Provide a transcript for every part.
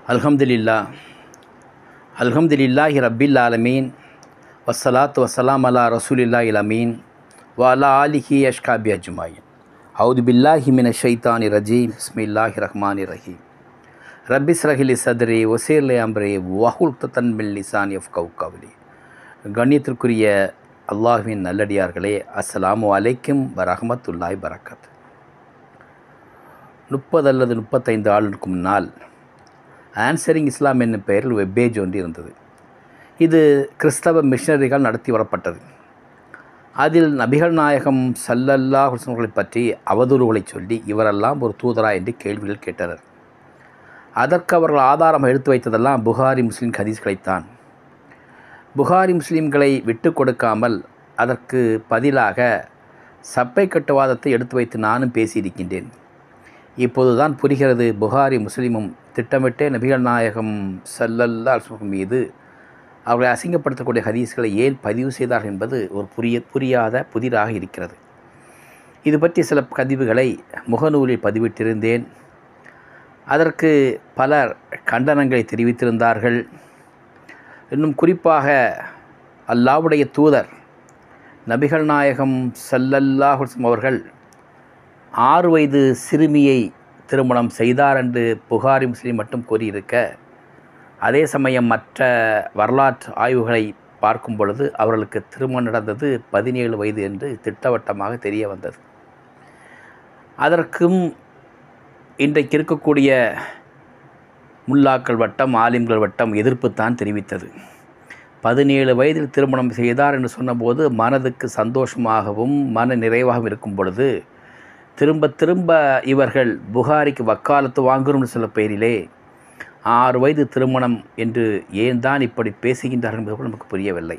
அல்ஹம்துலில்லா அல்ஹம்துலில்லாஹி ரப்பில் ஆலமீன் வஸ்ஸலாத்து வஸ்ஸலாம் அலா ரசூலில்லாஹில் அமீன் வ அலா ஆலிஹி அஷ்காபி அஜ்மாயின். அவுது பில்லாஹி மினஷ் ஷைத்தானிர் ரஜீம். பிஸ்மில்லாஹிர் ரஹ்மானிர் ரஹீம். ரப்பி இஸ்ரஹ் லி சத்ரி வஸிர் லி அம்ரி வஹுல் உக்தத்தன் மின் லிசானி யஃப்கஹு கவ்லி. கண்ணியத்திற்குரிய அல்லாஹ்வின் நல்லடியார்களே, அஸ்ஸலாமு அலைக்கும் வரஹ்மத்துல்லாஹி பரக்காத். 30 அல்லது 35 ஆண்டுக்கு முன்னால் ஆன்சரிங் இஸ்லாம் என்னும் பெயரில் வெப்பேஜ் ஒன்று இருந்தது. இது கிறிஸ்தவ மிஷனரிகள் நடத்தி வரப்பட்டது. அதில் நபிகள் நாயகம் ஸல்லல்லாஹு அலைஹி வஸல்லம் பற்றி அவதூறுகளை சொல்லி இவரெல்லாம் ஒரு தூதரா என்று கேள்விகள் கேட்டனர். அதற்கு அவர்கள் ஆதாரம் எடுத்து வைத்ததெல்லாம் புகாரி முஸ்லீம் ஹதீஸ்களைத்தான். புகாரி முஸ்லீம்களை விட்டு கொடுக்காமல் அதற்கு பதிலாக சப்பை கட்டுவாதத்தை எடுத்து வைத்து நானும் பேசியிருக்கின்றேன். இப்போது தான் புரிகிறது, புகாரி முஸ்லீமும் திட்டமிட்டே நபிகள் நாயகம் ஸல்லல்லாஹு அலைஹி வஸல்லம் மீது அவர்களை அசிங்கப்படுத்தக்கூடிய ஹதீஸ்களை ஏன் பதிவு செய்தார்கள் என்பது ஒரு புரியாத புதிராக இருக்கிறது. இது பற்றி சில பதிவுகளை முகநூலில் பதிவிட்டிருந்தேன். அதற்கு பலர் கண்டனங்களை தெரிவித்திருந்தார்கள். இன்னும் குறிப்பாக அல்லாஹ்வுடைய தூதர் நபிகள் நாயகம் ஸல்லல்லாஹு அலைஹி வஸல்லம் அவர்கள் 6 வயது சிறுமியை திருமணம் செய்தார் என்று புகாரி முஸ்லீம் மட்டும் கூறியிருக்க, அதே சமயம் மற்ற வரலாற்று ஆய்வுகளை பார்க்கும் பொழுது அவர்களுக்கு திருமணம் நடந்தது 17 வயது என்று திட்டவட்டமாக தெரிய வந்தது. அதற்கும் இன்றைக்கு இருக்கக்கூடிய முல்லாக்கள் வட்டம், ஆலிம்கள் வட்டம் எதிர்ப்புத்தான் தெரிவித்தது. 17 வயதில் திருமணம் செய்தார் என்று சொன்னபோது மனதுக்கு சந்தோஷமாகவும் மன நிறைவாகவும் இருக்கும் பொழுது திரும்ப திரும்ப இவர்கள் புகாரிக்கு வக்காலத்து வாங்கணும்னு சில பெயரிலே 6 வயது திருமணம் என்று ஏன் தான் இப்படி பேசுகின்றார்கள் என்பது நமக்கு புரியவில்லை.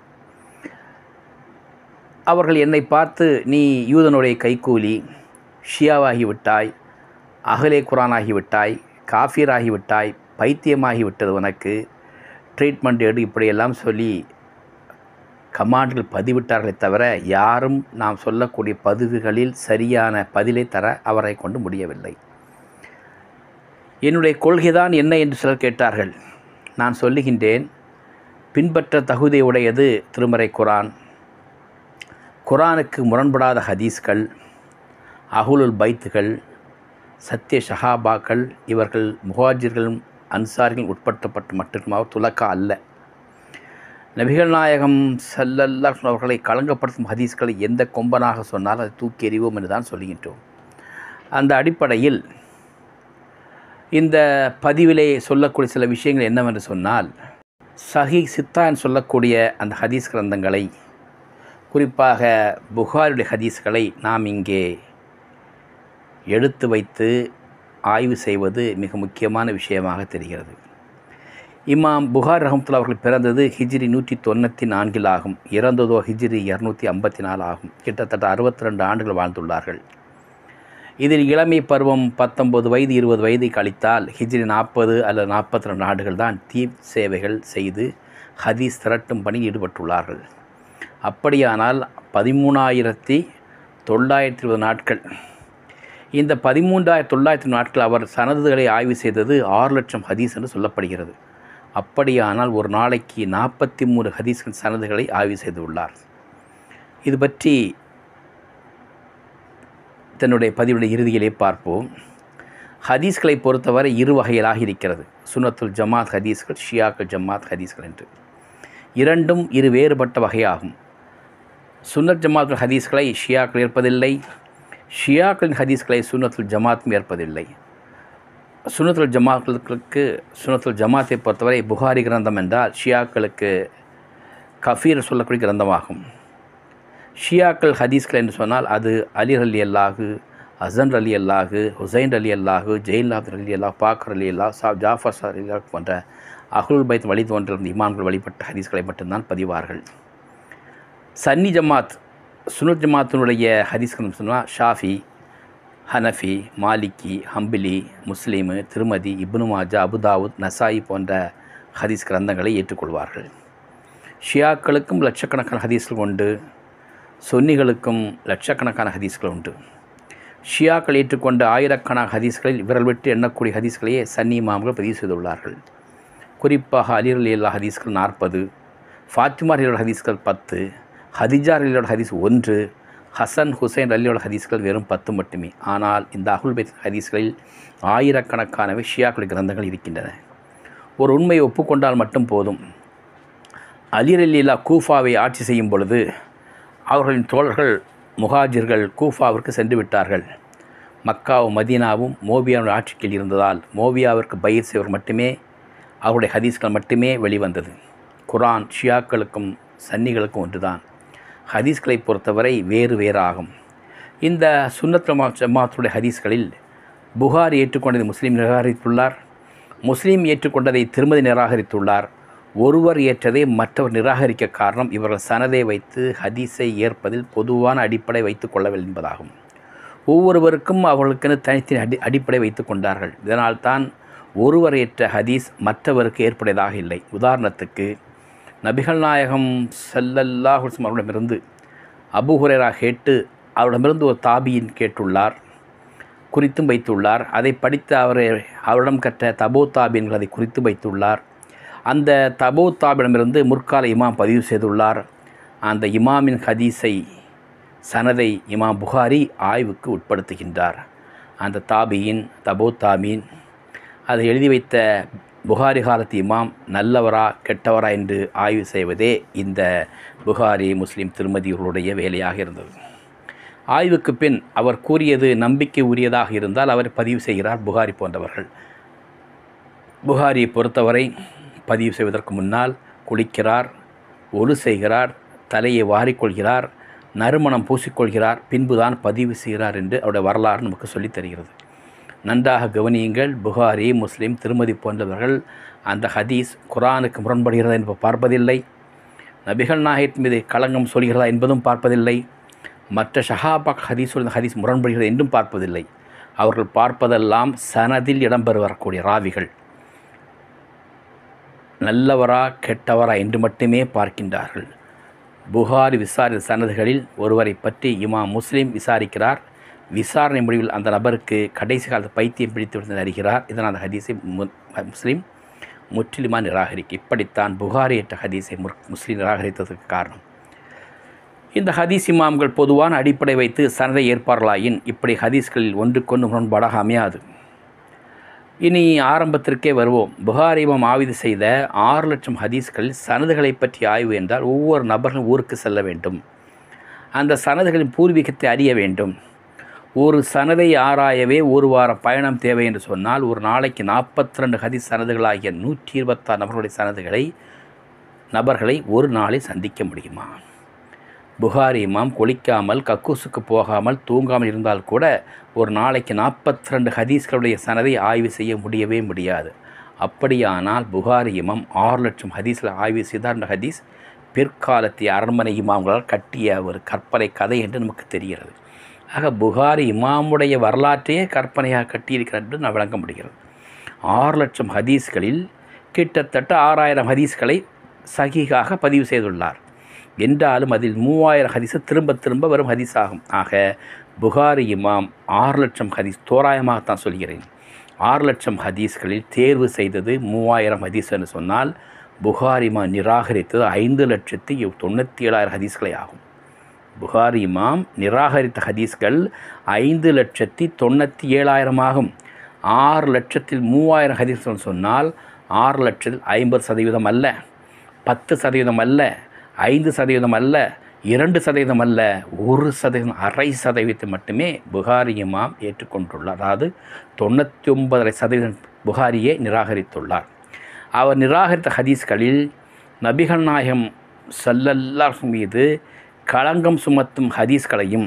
அவர்கள் என்னை பார்த்து, நீ யூதனுடைய கைக்கூலி, ஷியாவாகிவிட்டாய், அஹ்லே குரான் ஆகிவிட்டாய், காஃபிர் ஆகிவிட்டாய், பைத்தியமாகிவிட்டது, உனக்கு ட்ரீட்மெண்ட் எடு, இப்படியெல்லாம் சொல்லி கமாண்டுகள் பதிவிட்டார்களே தவிர யாரும் நாம் சொல்லக்கூடிய பதிவுகளில் சரியான பதிலை தர அவரை கொண்டு முடியவில்லை. என்னுடைய கொள்கைதான் என்ன என்று சிலர் கேட்டார்கள். நான் சொல்லுகின்றேன், பின்பற்ற தகுதியுடையது திருமறை குரான், குரானுக்கு முரண்படாத ஹதீஸ்கள், அஹ்லுல் பைத்துகள், சத்திய ஷஹாபாக்கள், இவர்கள் முஹாஜிர்கள் அன்சாரிகள் உட்படுத்தப்பட்டு மட்டும் துலக்கா அல்ல. நபிகள் நாயகம் ஸல்லல்லாஹு அலைஹி வஸல்லம் அவர்களை களங்கப்படுத்தும் ஹதீஸ்களை எந்த கொம்பனாக சொன்னால் அதை தூக்கி எறிவோம் என்று தான் சொல்லுகின்றோம். அந்த அடிப்படையில் இந்த பதிவிலே சொல்லக்கூடிய சில விஷயங்கள் என்னவென்று சொன்னால், சஹீஹ் சித்தான் சொல்லக்கூடிய அந்த ஹதீஸ் கிரந்தங்களை, குறிப்பாக புகாரியுடைய ஹதீஸ்களை நாம் இங்கே எடுத்து வைத்து ஆய்வு செய்வது மிக முக்கியமான விஷயமாக தெரிகிறது. இமாம் புகார் ரஹ்மத்துல்லாஹி அவர்கள் பிறந்தது ஹிஜ்ரி 194 ஆகும். இறந்ததோ ஹிஜ்ரி 254 ஆகும். கிட்டத்தட்ட 62 ஆண்டுகள் வாழ்ந்துள்ளார்கள். இதில் இளமை பருவம் 19 வயது 20 வயதை கழித்தால் ஹிஜ்ரி 40 அல்லது 42 ஆண்டுகள் தான் தீப் சேவைகள் செய்து ஹதீஸ் திரட்டும் பணி ஈடுபட்டுள்ளார்கள். அப்படியானால் 13,920 நாட்கள், இந்த 13,900 நாட்கள் அவர் சனதுகளை ஆய்வு செய்தது 6 லட்சம் ஹதீஸ் என்று சொல்லப்படுகிறது. அப்படியானால் ஒரு நாளைக்கு 43 ஹதீஸ்கள் சனதுகளை ஆய்வு செய்துள்ளார். இது பற்றி தன்னுடைய பதிவுடைய இறுதியிலே பார்ப்போம். ஹதீஸ்களை பொறுத்தவரை 2 வகைகளாக இருக்கிறது. சுன்னத்துல் ஜமாத் ஹதீஸ்கள், ஷியாக்கள் ஜமாத் ஹதீஸ்கள் என்று. இரண்டும் 2 வேறுபட்ட வகையாகும். சுன்னத் ஜமாத் ஹதீஸ்களை ஷியாக்கள் ஏற்பதில்லை, ஷியாக்களின் ஹதீஸ்களை சுன்னத்துல் ஜமாத்தும் ஏற்பதில்லை. சுன்னத்துல் ஜமாத்தை பொறுத்தவரை புகாரி கிரந்தம் என்றால் ஷியாக்களுக்கு கஃபீர் சொல்லக்கூடிய கிரந்தமாகும். ஷியாக்கள் ஹதீஸ்கள் என்று சொன்னால் அது அலி ரலியல்லாஹு, ஹசன் ரலியல்லாஹு, ஹுசைன் ரலியல்லாஹு, ஜெயின்லாத் ரலியல்லாஹு, பாக்கர் ரலியல்லாஹு, ஜாஃபர் ரலியல்லாஹு போன்ற அஹ்லுல் பைத் வழி தோன்றிருந்த இமாம்கள் வழிபட்ட ஹதீஸ்களை மட்டும்தான் பதிவார்கள். சன்னி ஜமாத், சுன்னத் ஜமாத்தினுடைய ஹதீஸ்கள் சொன்னால் ஷாஃபி, ஹனஃபி, மாலிக்கி, ஹம்பிலி, முஸ்லீமு, திருமதி, இப்னு மாஜா, அபுதாவுத், நசாயி போன்ற ஹதீஸ் கிரந்தங்களை ஏற்றுக்கொள்வார்கள். ஷியாக்களுக்கும் லட்சக்கணக்கான ஹதீஸ்கள் உண்டு, சுன்னிகளுக்கும் லட்சக்கணக்கான ஹதீஸ்கள் உண்டு. ஷியாக்கள் ஏற்றுக்கொண்ட ஆயிரக்கணக்கான ஹதீஸ்களில் விரல் விட்டு எண்ணக்கூடிய ஹதீஸ்களையே சன்னி இமாம்கள் பதிவு செய்துள்ளார்கள். குறிப்பாக அலி ரலியல்லாஹு ஹதீஸ்கள் 40, ஃபாத்திமா ரலியல்லாஹு ஹதீஸ்கள் 10, ஹதிஜா ரலியல்லாஹு ஹதீஸ் 1, ஹசன் ஹுசைன் ரலியல்லாஹு ஹதீஸ்கள் வெறும் 10 மட்டுமே. ஆனால் இந்த அஹ்லுல் பைத் ஹதீஸ்களில் ஆயிரக்கணக்கானவை ஷியாக்கள் கிரந்தங்கள் இருக்கின்றன. ஒரு உண்மையை ஒப்புக்கொண்டால் மட்டும் போதும். அலி ரலியல்லாஹு கூஃபாவை ஆட்சி செய்யும் பொழுது அவர்களின் தோழர்கள் முஹாஜிர்கள் கூஃபாவிற்கு சென்று விட்டார்கள். மக்காவும் மதீனாவும் மோபியாவின் ஆட்சிக்கில் இருந்ததால் மோபியாவிற்கு பயிர் செய்வர் மட்டுமே அவருடைய ஹதீஸ்கள் மட்டுமே வெளிவந்தது. குர்ஆன் ஷியாக்களுக்கும் சன்னிகளுக்கும் ஒன்றுதான். ஹதீஸ்களை பொறுத்தவரை வேறு வேறாகும். இந்த சுன்னத் ஜமாத்துடைய ஹதீஸ்களில் புகாரி ஏற்றுக்கொண்டதை முஸ்லீம் நிராகரித்துள்ளார், முஸ்லீம் ஏற்றுக்கொண்டதை திருமதி நிராகரித்துள்ளார். ஒருவர் ஏற்றதை மற்றவர் நிராகரிக்க காரணம் இவர்கள் சனதை வைத்து ஹதீஸை ஏற்பதில் பொதுவான அடிப்படை வைத்து கொள்ளவில்லை என்பதாகும். ஒவ்வொருவருக்கும் அவர்களுக்கென தனித்தனி அடிப்படை வைத்து கொண்டார்கள். இதனால்தான் ஒருவர் ஏற்ற ஹதீஸ் மற்றவருக்கு ஏற்புடையதாக இல்லை. உதாரணத்துக்கு நபிகள் நாயகம் ஸல்லல்லாஹு அலைஹி வஸல்லம் அவரிடமிருந்து அபூ ஹுரைரா கேட்டு அவரிடமிருந்து ஒரு தாபியின் கேட்டுள்ளார், குறித்தும் வைத்துள்ளார். அதை படித்து அவரிடம் கற்ற தபோ தாபியன்கள் அதை குறித்து வைத்துள்ளார். அந்த தபோ தாபியிடமிருந்து முற்கால இமாம் பதிவு செய்துள்ளார். அந்த இமாமின் ஹதீஸை சனதை இமாம் புகாரி ஆய்வுக்கு உட்படுத்துகின்றார். அந்த தாபியின் தபோ தாபீன் அதை எழுதி வைத்த புகாரி காலத்து இமாம் நல்லவரா கெட்டவரா என்று ஆய்வு செய்வதே இந்த புகாரி முஸ்லீம் திருமதிகளுடைய வேலையாக இருந்தது. ஆய்வுக்கு பின் அவர் கூறியது நம்பிக்கை உரியதாக இருந்தால் அவர் பதிவு செய்கிறார். புகாரி போன்றவர்கள் புகாரியை பொறுத்தவரை பதிவு செய்வதற்கு முன்னால் குளிக்கிறார், ஒழு செய்கிறார், தலையை வாரிக்கொள்கிறார், நறுமணம் பூசிக்கொள்கிறார், பின்புதான் பதிவு செய்கிறார் என்று அவருடைய வரலாறு நமக்கு சொல்லித் தருகிறது. நன்றாக கவனியுங்கள். புகாரி முஸ்லீம் திருமதி போன்றவர்கள் அந்த ஹதீஸ் குர்ஆனுக்கு முரண்படுகிறதா என்று பார்ப்பதில்லை, நபிகள் நாயகத்தின் மீது களங்கம் சொல்கிறதா என்பதும் பார்ப்பதில்லை, மற்ற ஷஹாபாக் ஹதீஸ் முரண்படுகிறது என்றும் பார்ப்பதில்லை. அவர்கள் பார்ப்பதெல்லாம் சனதில் இடம்பெற வரக்கூடிய ராவிகள் நல்லவரா கெட்டவரா என்று மட்டுமே பார்க்கின்றார்கள். புகாரி விசாரித்த சனதுகளில் ஒருவரை பற்றி இமாம் முஸ்லீம் விசாரிக்கிறார். விசாரணை முடிவில் அந்த நபருக்கு கடைசி காலத்து பைத்தியம் பிடித்து விடுத்து அறிகிறார். இதனால் அந்த ஹதீஸை முஸ்லீம் முற்றிலுமாக நிராகரிக்க. இப்படித்தான் புகாரி என்ற ஹதீஸை முஸ்லீம் நிராகரித்ததற்கு காரணம். இந்த ஹதீஸ் இமாம்கள் பொதுவான அடிப்படை வைத்து சனதை ஏற்பார்களாயின் இப்படி ஹதீஸ்களில் ஒன்றுக்கொன்று முரண்பாடாக அமையாது. இனி ஆரம்பத்திற்கே வருவோம். புகாரி இமாம் ஆய்வு செய்த 6 லட்சம் ஹதீஸ்களில் சனதுகளை பற்றி ஆய்வு என்றால் ஒவ்வொரு நபர்களும் ஊருக்கு செல்ல வேண்டும், அந்த சனதுகளின் பூர்வீகத்தை அறிய வேண்டும். ஒரு சனதை ஆராயவே ஒரு வார பயணம் தேவை என்று சொன்னால் ஒரு நாளைக்கு 42 ஹதீஸ் சனதுகளாகிய 126 நபர்களுடைய நபர்களை ஒரு நாளில் சந்திக்க முடியுமா? புகாரி இமாம் குளிக்காமல் கக்கூசுக்கு போகாமல் தூங்காமல் இருந்தால் கூட ஒரு நாளைக்கு 42 ஹதீஸ்களுடைய சனதை ஆய்வு செய்ய முடியவே முடியாது. அப்படியானால் புகாரி இமாம் 6 லட்சம் ஹதீஸில் ஆய்வு செய்தார். அந்த ஹதீஸ் பிற்காலத்திய அரண்மனை இமாம்களால் கட்டிய ஒரு கற்பனை கதை என்று நமக்கு தெரிகிறது. ஆக புகாரி இமாமுடைய வரலாற்றையே கற்பனையாக கட்டியிருக்கிறார் என்று நான் விளங்க முடிகிறது. 6 லட்சம் ஹதீஸ்களில் கிட்டத்தட்ட 6000 ஹதீஸ்களை சஹீஹாக பதிவு செய்துள்ளார். என்றாலும் அதில் 3000 ஹதீஸ் திரும்ப திரும்ப வரும் ஹதீஸ் ஆகும். ஆக புகாரி இமாம் 6 லட்சம் ஹதீஸ், தோராயமாகத்தான் சொல்கிறேன், 6 லட்சம் ஹதீஸ்களில் தேர்வு செய்தது 3000 ஹதீஸ் என்று சொன்னால் புகாரி இமாம் நிராகரித்தது 5,97,000 ஹதீஸ்களை ஆகும். புகாரி இமாம் நிராகரித்த ஹதீஸ்கள் 5,97,000 ஆகும். 6 லட்சத்தில் 3000 ஹதீஸ்கள் சொன்னால் 6 லட்சத்தில் 50% அல்ல, 10% அல்ல, 5% அல்ல, 2% அல்ல, 1%, 0.5% மட்டுமே புகாரி இமாம் ஏற்றுக்கொண்டுள்ளார். அதாவது 99.5% புகாரியை நிராகரித்துள்ளார். அவர் நிராகரித்த ஹதீஸ்களில் நபிகள் நாயகம் ஸல்லல்லாஹு அலைஹி மீது களங்கம் சுமத்தும் ஹதீஸ்களையும்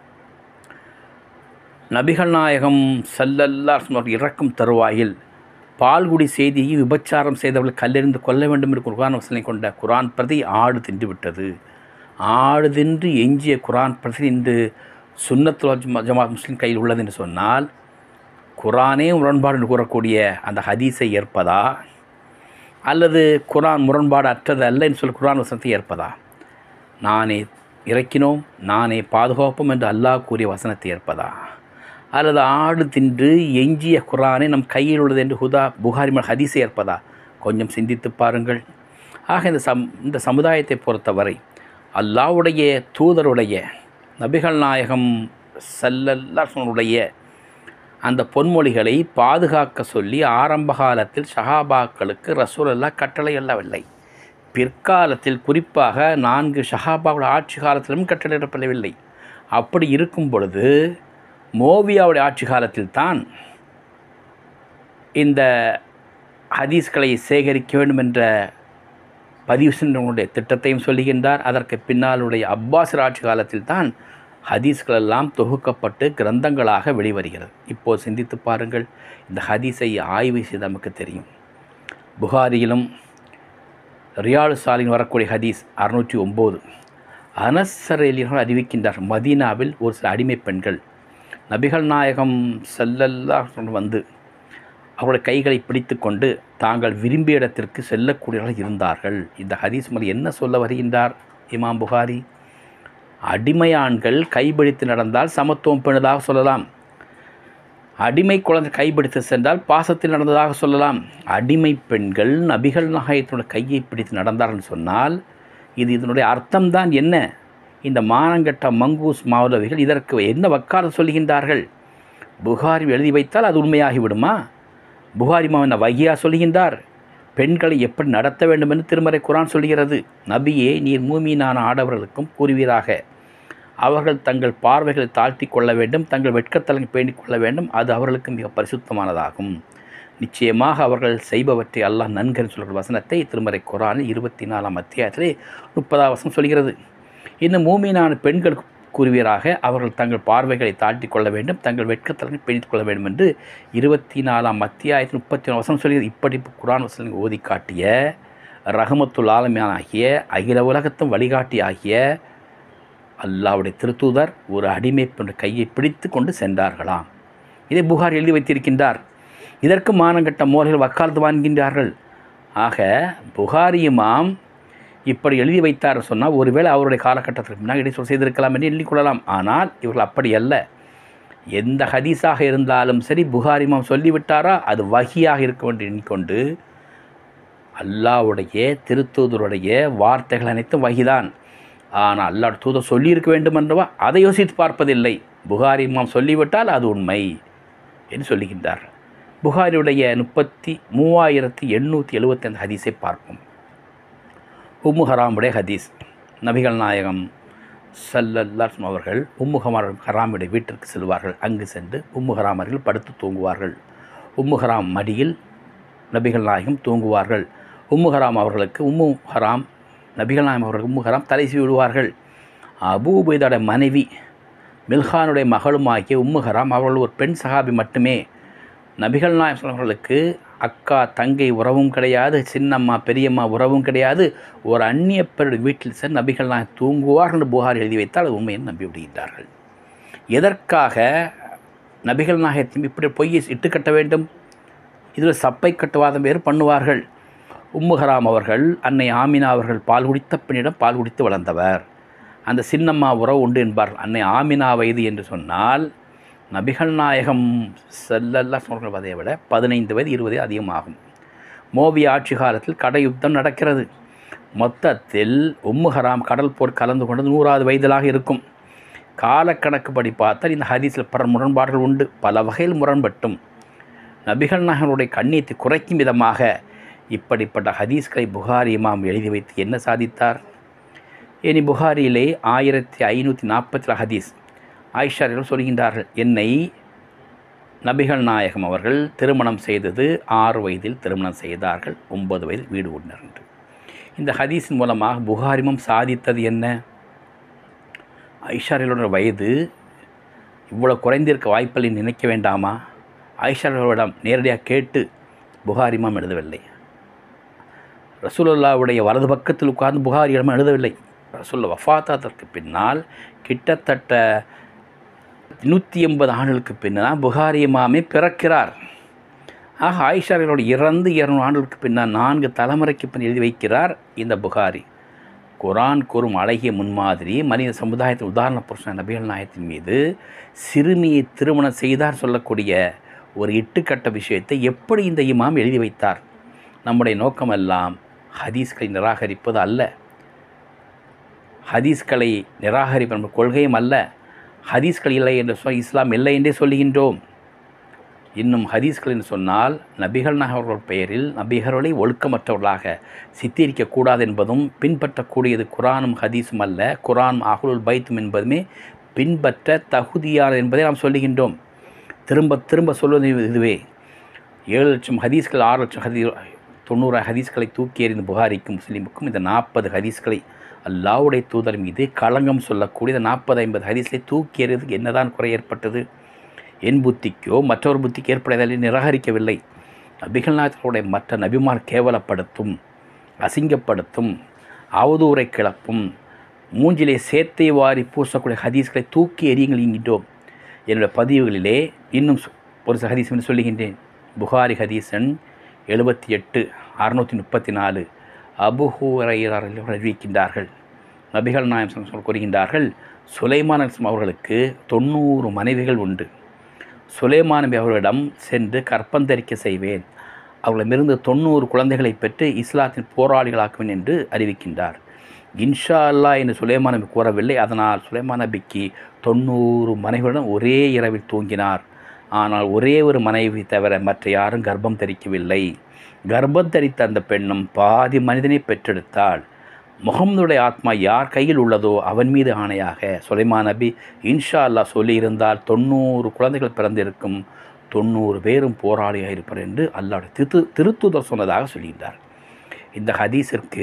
நபிகள் நாயகம் ஸல்லல்லாஹு அலைஹி இறக்கும் தருவாயில் பால்குடி செய்தியை விபச்சாரம் செய்தவர்கள் கல்லெறிந்து கொல்ல வேண்டும் என்று குர்ஆன் வசனம் கொண்ட குர்ஆன் பிரதி ஆடு தின்று விட்டது. ஆடு தின்று எஞ்சிய குர்ஆன் பிரதி இன்று சுன்னத்துல் ஜமாத் முஸ்லிம் கையில் உள்ளது என்று சொன்னால் குர்ஆனே முரண்பாடு என்று கூறக்கூடிய அந்த ஹதீஸை ஏற்பதா, அல்லது குர்ஆன் முரண்பாடு அற்றது அல்ல என்று சொல்லி குர்ஆன் வசனத்தை ஏற்பதா? நானே இறக்கினோம், நானே பாதுகாப்போம் என்று அல்லாஹ் கூறிய வசனத்தை ஏற்பதா? அல்லது ஆடு தின்று எஞ்சிய குரானை நம் கையில் உள்ளது என்று புகாரி ஹதீஸை ஏற்பதா? கொஞ்சம் சிந்தித்து பாருங்கள். ஆக இந்த சமுதாயத்தை பொறுத்தவரை அல்லாஹ்வுடைய தூதருடைய நபிகள் நாயகம் ஸல்லல்லாஹு அந்த பொன்மொழிகளை பாதுகாக்க சொல்லி ஆரம்ப காலத்தில் ஸஹாபாக்களுக்கு ரசூலுல்லாஹ் கட்டளை அல்லவில்லை. பிற்காலத்தில் குறிப்பாக 4 ஸஹாபாவுடைய ஆட்சி காலத்திலும் கட்டளையிடப்படவில்லை. அப்படி இருக்கும் பொழுது மோவியாவுடைய ஆட்சி காலத்தில் தான் இந்த ஹதீஸ்களை சேகரிக்க வேண்டும் என்ற பதிவு சென்றவங்களுடைய திட்டத்தையும் சொல்லுகின்றார். அதற்கு பின்னாலுடைய அப்பாஸர் ஆட்சி காலத்தில் தான் ஹதீஸ்கள் எல்லாம் தொகுக்கப்பட்டு கிரந்தங்களாக வெளிவருகிறது. இப்போது சிந்தித்து பாருங்கள். இந்த ஹதீஸை ஆய்வு செய்து நமக்கு தெரியும். புகாரியிலும் ரியாலு சாலின் வரக்கூடிய ஹதீஸ் 609. அனஸ்ஸரேலியர்கள் அறிவிக்கின்றார், மதீனாவில் ஒரு சில அடிமை பெண்கள் நபிகள் நாயகம் ஸல்லல்லாஹு வந்து அவருடைய கைகளை பிடித்து கொண்டு தாங்கள் விரும்பிய இடத்திற்கு செல்லக்கூடியவர்கள் இருந்தார்கள். இந்த ஹதீஸ் மூலம் என்ன சொல்ல வருகின்றார் இமாம் புகாரி? அடிமையான்கள் கைபிடித்து நடந்தால் சமத்துவம் பெறுவதாக சொல்லலாம். அடிமை குழந்தை கைபிடித்து சென்றால் பாசத்தில் நடந்ததாக சொல்லலாம். அடிமை பெண்கள் நபிகள் நாயகத்தினுடைய கையை பிடித்து நடந்தார்கள் சொன்னால் இதனுடைய அர்த்தம்தான் என்ன? இந்த மானங்கட்ட மங்கூஸ் மௌலவிகள் இதற்கு என்ன வக்காலத்து சொல்லுகின்றார்கள்? புகாரி எழுதி வைத்தால் அது உண்மையாகிவிடுமா? புகாரி என்ன வகியா சொல்லுகின்றார்? பெண்களை எப்படி நடத்த வேண்டும் என்று திருமறை குரான் சொல்கிறது. நபியே, நீர் மூமீனான ஆடவர்களுக்கும் கூறுவீராக, அவர்கள் தங்கள் பார்வைகளை தாழ்த்தி கொள்ள வேண்டும், தங்கள் வெட்கத்தலங்கை பேணிக் கொள்ள வேண்டும், அது அவர்களுக்கு மிக பரிசுத்தமானதாகும். நிச்சயமாக அவர்கள் செய்பவற்றை அல்லாஹ் நன்கறிந்து சொல்கிற வசனத்தை திருமறை குரானில் 24ஆம் அத்தியாயத்திலே 30ஆம் வசனம் சொல்கிறது. இன்னும் மூமீனான பெண்கள் கூறுவீராக, அவர்கள் தங்கள் பார்வைகளை தாழ்த்தி கொள்ள வேண்டும், தங்கள் வெட்கத்தலங்கை பேணிக் கொள்ள வேண்டும் என்று 24ஆம் அத்தியாயத்தில் 31 வசனம் சொல்கிறது. இப்படி குரான் வசனங்களை ஓதி காட்டிய ரஹமத்துல் ஆலமீன் ஆகிய அகில உலகத்தும் வழிகாட்டி ஆகிய அல்லாஹ்வுடைய திருத்தூதர் ஒரு அடிமை பெண் கையை பிடித்து கொண்டு சென்றார்களாம். இதை புகார் எழுதி வைத்திருக்கின்றார். இதற்கு மானங்கட்ட மோர்கள் வக்காலத்து வாங்குகின்றார்கள். ஆக புகாரி இமாம் இப்படி எழுதி வைத்தார் சொன்னால் ஒருவேளை அவருடைய காலகட்டத்திற்கு முன்னாடி இடைச்சொல் செய்திருக்கலாம் என்று எண்ணிக்கொள்ளலாம். ஆனால் இவர்கள் அப்படி அல்ல. எந்த ஹதீஸாக இருந்தாலும் சரி, புகாரி இமாம் சொல்லிவிட்டாரா அது வஹியாக இருக்க வேண்டும் எண்ணிக்கொண்டு அல்லாஹ்வுடைய திருத்தூதருடைய வார்த்தைகள் அனைத்தும் வஹிதான். ஆனால் அல்லாஹ் தூதர் சொல்லியிருக்க வேண்டும் என்றவா அதை யோசித்து பார்ப்பதில்லை. புகாரி இமாம் சொல்லிவிட்டால் அது உண்மை என்று சொல்லுகின்றார். புகாரியுடைய 33,875 ஹதீஸை பார்ப்போம். உம்மு ஹராமுடைய ஹதீஸ். நபிகள் நாயகம் ஸல்லல்லாஹு அவர்கள் உம்மு ஹராமுடைய வீட்டிற்கு செல்வார்கள். அங்கு சென்று உம்மு ஹராம் அவர்கள் படுத்து தூங்குவார்கள். உம்மு ஹராம் மடியில் நபிகள் நாயகம் தூங்குவார்கள். உம்மு ஹராம் அவர்களுக்கு நபிகள் நாயகம் அவர்களுக்கு உம்மு ஹராம் தலை சீவி விடுவார்கள். அபூ உபைதாவுடைய மனைவி மில்ஹானுடைய மகளும் ஆகிய உம்மு ஹராம் அவர்கள் ஒரு பெண் சஹாபி மட்டுமே. நபிகள் நாயகம் அவர்களுக்கு அக்கா தங்கை உறவும் கிடையாது, சின்னம்மா பெரியம்மா உறவும் கிடையாது. ஒரு அந்நிய பெருடைய வீட்டில் சென்று நபிகள் நாயகம் தூங்குவார்கள் என்று புகார் எழுதி வைத்தால் அது உண்மையை நம்பி விடுகின்றார்கள். எதற்காக நபிகள் நாயகத்தையும் இப்படி பொய்யை இட்டுக்கட்ட வேண்டும்? இதில் சப்பை கட்டுவாதம் வேறு பண்ணுவார்கள். உம்மு ஹராம் அவர்கள் அன்னை ஆமினா அவர்கள் பால் குடித்த பெண்ணிடம் பால் குடித்து வளர்ந்தவர். அந்த சின்னம்மா உறவு உண்டு என்பார்கள். அன்னை ஆமினா வயது என்று சொன்னால் நபிகள் நாயகம் ஸல்லல்லாஹு அலைஹி வஸல்லம் விட 15 வயது 20 அதிகமாகும். மோவியா ஆட்சி காலத்தில் கடை யுத்தம் நடக்கிறது. மொத்தத்தில் உம்மு ஹராம் கடல் போர் கலந்து கொண்டது 100வது வயதிலாக இருக்கும். காலக்கணக்குப்படி பார்த்தால் இந்த ஹதீஸில் பல முரண்பாடுகள் உண்டு. பல வகையில் முரண்பட்டும் நபிகள் நாயகனுடைய கண்ணியத்தை குறைக்கும் விதமாக இப்படிப்பட்ட ஹதீஸ்களை புகாரி இமாம் எழுதி வைத்து என்ன சாதித்தார்? இனி புகாரியிலே 1540 ஹதீஸ். ஆயிஷா சொல்கின்றார்கள், என்னை நபிகள் நாயகம் அவர்கள் திருமணம் செய்தது 6 வயதில் திருமணம் செய்தார்கள், 9 வயதில் வீடு கொண்டார் என்று. இந்த ஹதீஸின் மூலமாக புகாரிமும் சாதித்தது என்ன? ஆயிஷாரியோட வயது இவ்வளோ குறைந்திருக்க வாய்ப்பில்லை நினைக்க வேண்டாமா? ஆயிஷாரிடம் நேரடியாக கேட்டு புகாரிமாம் எழுதவில்லை. ரசூலுல்லாவுடைய வலது பக்கத்தில் உட்கார்ந்து புகாரியிடம் எழுதவில்லை. ரசூலுல்லாஹ் வஃபாத்தாதற்கு பின்னால் கிட்டத்தட்ட 180 ஆண்டுகளுக்கு பின்னால் புகாரி இமாமே பிறக்கிறார். ஆக ஆயிஷாரிகளோடு இறந்து 200 ஆண்டுகளுக்கு பின்னால் 4 தலைமுறைக்கு பின் எழுதி வைக்கிறார் இந்த புகாரி. குரான் கூறும் அழகிய முன்மாதிரி மனித சமுதாயத்தின் உதாரண புருஷன் நபிகள் நாயகத்தின் மீது சிறுமியை திருமணம் செய்தார் சொல்லக்கூடிய ஒரு இட்டுக்கட்ட விஷயத்தை எப்படி இந்த இமாம் எழுதி வைத்தார்? நம்முடைய நோக்கமெல்லாம் ஹதீஸ்களை நிராகரிப்பது அல்ல, ஹதீஸ்களை நிராகரிப்பது நம்ம கொள்கையும் அல்ல. ஹதீஸ்கள் இல்லை என்று இஸ்லாம் இல்லை என்றே சொல்லுகின்றோம். இன்னும் ஹதீஸ்கள் என்று சொன்னால் நபிகள் நாயகர்கள் பெயரில் நபிகர்களை ஒழுக்கமற்றவர்களாக சித்தரிக்கக்கூடாது என்பதும் பின்பற்றக்கூடியது குரானும் ஹதீஸும் அல்ல, குரான் அஹ்லுல் பைத்தும் என்பதுமே பின்பற்ற தகுதியானது என்பதை நாம் சொல்லுகின்றோம். திரும்ப திரும்ப சொல்வது இதுவே. 7 லட்சம் ஹதீஸ்கள் 6 லட்சம் 90 ஹதீஸ்களை தூக்கி எறிந்த புகாரிக்கும் முஸ்லீமுக்கும் இந்த 40 ஹதீஸ்களை அல்லாஹ்வுடைய தூதர் மீது களங்கம் சொல்லக்கூடிய 40-50 ஹதீஸ்களை தூக்கி எறிவதற்கு என்னதான் குறை ஏற்பட்டது? என் புத்திக்கோ மற்றொரு புத்திக்கு ஏற்படுவதை நிராகரிக்கவில்லை. நபிகள் நாயகர்களுடைய மற்ற நபிமார் கேவலப்படுத்தும், அசிங்கப்படுத்தும், அவதூறை கிளப்பும், மூஞ்சிலே சேத்தை வாரி பூசக்கூடிய ஹதீஸ்களை தூக்கி எறியுங்கள் என்கின்றோம். என்னுடைய பதிவுகளிலே இன்னும் ஒரு ஹதீஸ் என்று சொல்லுகின்றேன். புகாரி ஹதீஸன் 78-634 அபூ ஹுரைரா அறிவிக்கின்றார்கள். நபிகள் நாயகம் கூறுகின்றார்கள், சுலைமான் அவர்களுக்கு 90 மனைவிகள் உண்டு. சுலைமான் நபி அவர்களிடம் சென்று கற்பந்தரிக்க செய்வேன், அவர்களிடமிருந்து 90 குழந்தைகளை பெற்று இஸ்லாத்தின் போராளிகளாக்குவேன் என்று அறிவிக்கின்றார். இன்ஷா அல்லாஹ் என்று சுலைமான் நபி கூறவில்லை. அதனால் சுலைமான் நபிக்கு 90 மனைவியுடன் ஒரே இரவில் தூங்கினார். ஆனால் ஒரே ஒரு மனைவி தவிர மற்ற யாரும் கர்ப்பம் தரிக்கவில்லை. கர்ப்பம் தரித்த அந்த பெண்ணும் பாதி மனிதனை பெற்றெடுத்தாள். முகம்மதுடைய ஆத்மா யார் கையில் உள்ளதோ அவன் மீது ஆணையாக சுலைமான் நபி இன்ஷா அல்லாஹ் சொல்லியிருந்தால் 90 குழந்தைகள் பிறந்திருக்கும், 90 பேரும் போராளியாக இருப்பார் என்று அல்லாஹ்வுடைய திருத்தூதர் சொன்னதாக சொல்கின்றார். இந்த ஹதீஸிற்கு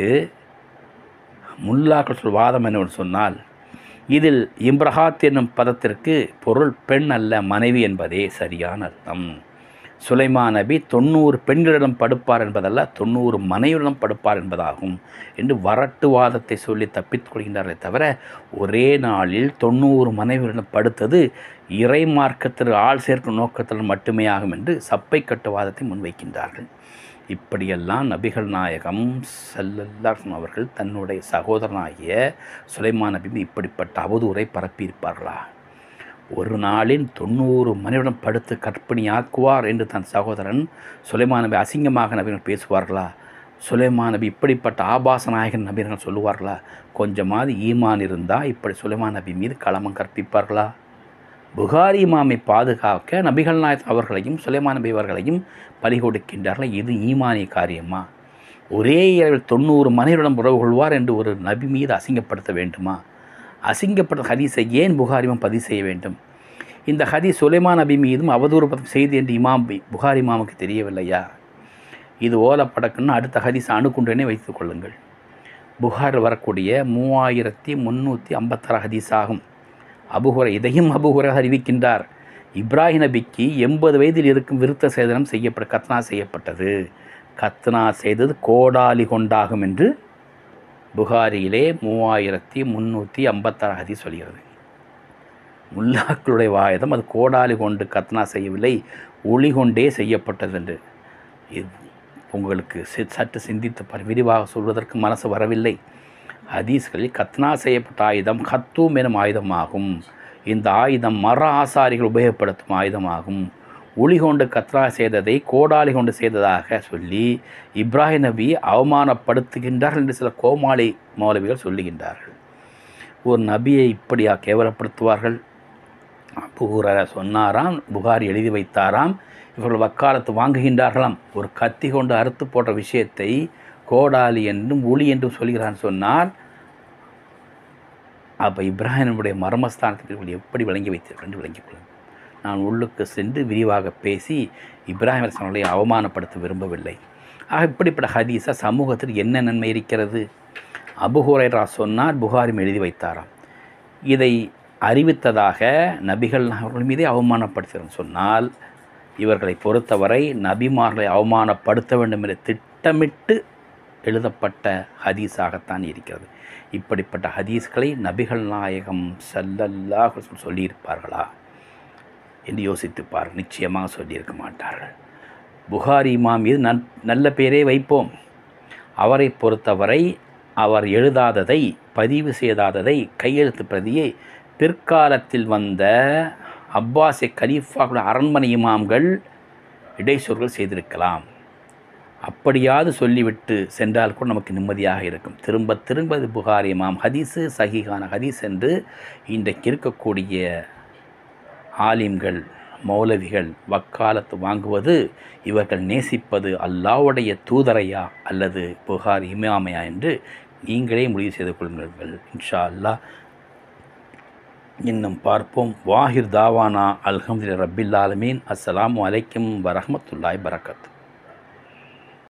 முல்லாக்கள் வாதம் என்னவென்று சொன்னால், இதில் இம்ரஹாத் என்னும் பதத்திற்கு பொருள் பெண் அல்ல மனைவி என்பதே சரியான அர்த்தம். சுலைமான் நபி 90 பெண்களிடம் படுப்பார் என்பதல்ல, 90 மனைவியிடம் படுப்பார் என்பதாகும் என்று வரட்டு வாதத்தை சொல்லி தப்பித்துக் கொள்கின்றார்களே தவிர, ஒரே நாளில் 90 மனைவிகளிடம் படுத்தது இறை மார்க்கத்தில் ஆள் சேர்க்கும் நோக்கத்தில் மட்டுமே ஆகும் என்று சப்பை கட்டுவாதத்தை முன்வைக்கின்றார்கள். இப்படியெல்லாம் நபிகள் நாயகம் ஸல்லல்லாஹு அலைஹி அவர்கள் தன்னுடைய சகோதரனாகிய சுலைமான் நபி இப்படிப்பட்ட அவதூறை பரப்பியிருப்பார்களா? ஒரு நாளில் 90 மனைவிடம் படுத்து கற்பிணியாக்குவார் என்று தன் சகோதரன் சுலைமான் நபி அசிங்கமாக நபிகள் பேசுவார்களா? சுலைமான் நபி இப்படிப்பட்ட ஆபாச நாயகன் நபிகள் சொல்லுவார்களா? கொஞ்சமாவது ஈமான் இருந்தால் இப்படி சுலைமான் நபி மீது களமம் கற்பிப்பார்களா? புகாரி இமாமை பாதுகாக்க நபிகள் நாயகம் அவர்களையும் சுலைமான் நபி அவர்களையும் பலி கொடுக்கின்றார்கள். இது ஈமானிய காரியமா? ஒரே இரவில் 90 மனைவிடம் உறவு கொள்வார் என்று ஒரு நபி மீது அசிங்கப்படுத்த வேண்டுமா? அசிங்கப்பட்ட ஹதீஸை ஏன் புகாரி இமாம் பதிவு செய்ய வேண்டும்? இந்த ஹதீஸ் சுலைமான் நபி மீதும் அவதூறு செய்தி என்று புகாரி இமாமுக்கு தெரியவில்லையா? இது ஓலப்படக்குன்னு அடுத்த ஹதீஸ் அணுகுண்டனே வைத்துக் கொள்ளுங்கள். புகாரில் வரக்கூடிய 3356 ஹதீஸ் ஆகும். இதையும் அபூஹுரை அறிவிக்கின்றார். இப்ராஹிம் நபிக்கு 80 வயதில் இருக்கும் விருத்த சேதனம் கத்னா செய்யப்பட்டது. கத்னா செய்தது கோடாலி கொண்டாகும் என்று புகாரியிலே 3356 ஹதீஸ் சொல்கிறது. முல்லாக்களுடைய வாயதம் அது கோடாலி கொண்டு கத்னா செய்யவில்லை, ஒளி கொண்டே செய்யப்பட்டது என்று. உங்களுக்கு சற்று சிந்தித்து விரிவாக சொல்வதற்கு மனசு வரவில்லை. ஹதீஸ்களில் கத்னா செய்யப்பட்ட ஆயுதம் ஹத்தூம் எனும் ஆயுதமாகும். இந்த ஆயுதம் மர ஆசாரிகள் உபயோகப்படுத்தும் ஆயுதமாகும். ஒளி கொண்டு கத்னா செய்ததை கோடாலி கொண்டு செய்ததாக சொல்லி இப்ராஹிம் நபி அவமானப்படுத்துகின்றார்கள் என்று சில கோமாளி மௌலவிகள் சொல்லுகின்றார்கள். ஒரு நபியை இப்படியா கேவலப்படுத்துவார்கள்? அபூ ஹுரைரா சொன்னாராம், புகாரி எழுதி வைத்தாராம், இவர்கள் வக்காலத்து வாங்குகின்றார்களாம். ஒரு கத்தி கொண்டு அறுத்து போட்ட விஷயத்தை கோடாலி என்றும் ஒளி என்றும் சொல்கிறான்னு சொன்னார். அப்போ இப்ராஹிமுடைய மர்மஸ்தானத்துக்கு எப்படி விளங்கி வைத்தீர்கள் என்று விளங்கிக் கொள்ளுங்கள். நான் உள்ளுக்கு சென்று விரிவாக பேசி இப்ராஹிம் அலைஹிஸ்ஸலாமை அவமானப்படுத்த விரும்பவில்லை. ஆக இப்படிப்பட்ட ஹதீஸா சமூகத்தில் என்ன நன்மை இருக்கிறது? அபூ ஹுரைரா சொன்னார், புகாரி எழுதி வைத்தாராம். இதை அறிவித்ததாக நபிகள் அவர்கள் மீதே அவமானப்படுத்துகிறேன் சொன்னால், இவர்களை பொறுத்தவரை நபிமார்களை அவமானப்படுத்த வேண்டும் என்று திட்டமிட்டு எழுதப்பட்ட ஹதீஸாகத்தான் இருக்கிறது. இப்படிப்பட்ட ஹதீஸ்களை நபிகள் நாயகம் ஸல்லல்லாஹு அலைஹி வஸல்லம் சொல்லியிருப்பார்களா என்று யோசித்துப்பார். நிச்சயமாக சொல்லியிருக்க மாட்டார்கள். புகாரி இமாம் மீது நல்ல பெயரே வைப்போம். அவரை பொறுத்தவரை அவர் எழுதாததை, பதிவு செய்தாததை, கையெழுத்து பிரதியை பிற்காலத்தில் வந்த அப்பாசிய கலீஃபாக்கள் அரண்மனை இமாம்கள் இடைச்சொற்கள் செய்திருக்கலாம். அப்படியாவது சொல்லிவிட்டு சென்றால் கூட நமக்கு நிம்மதியாக இருக்கும். திரும்ப திரும்ப புகாரி இமாம் ஹதீஸு சஹீஹான ஹதீஸ் என்று இன்றைக்கு இருக்கக்கூடிய ஆலிம்கள், மௌலவிகள் வக்காலத்து வாங்குவது, இவர்கள் நேசிப்பது அல்லாஹ்வுடைய தூதரையா அல்லது புகாரி இமாமையா என்று நீங்களே முடிவு செய்து கொள்ளுங்கள். இன்ஷா அல்லாஹ் இன்னும் பார்ப்போம். வாஹிர் தாவானா அல்ஹம்துலில்லாஹி ரப்பில் ஆலமீன். அஸ்ஸலாமு அலைக்கும் வரஹ்மத்துல்லாஹி வரகாத்துஹு.